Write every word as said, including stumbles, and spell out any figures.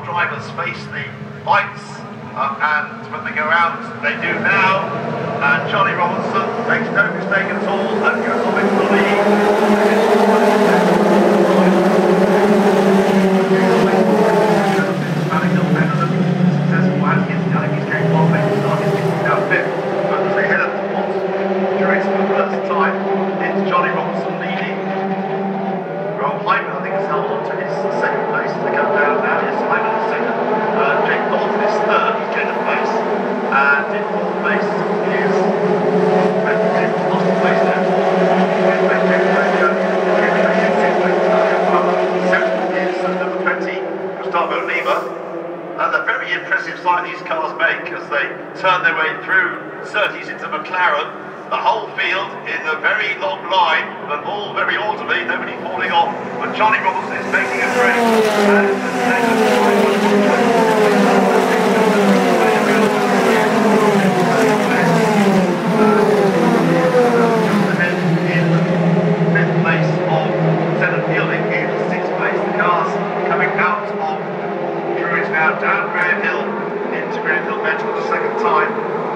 drivers face the lights, uh, and when they go out, they do now. And Johnny Robinson makes no mistake at all and goes on into the lead. Successful as he's going, he's going well, maybe starting now fifth, but as they head up towards Druids for the first time, it's Johnny Robinson leading. Rob Hyman, I think, has held on to his second place as they come down now. Yes, Hyman is second. Uh, Jake Dalton is third, he's getting a place. And in fourth place is Benton, lost the place there. Seventh is number twenty, Gustavo Lima. And a very impressive sight these cars make as they turn their way through Surtees into McLaren. The whole field in a very long line, but all very orderly, nobody falling off. But Johnny Robinson is making a break. And in fifth place of Senna Fielding in sixth place. The cars coming out of Druids now down Graham Hill into Graham Hill Bench for the second time.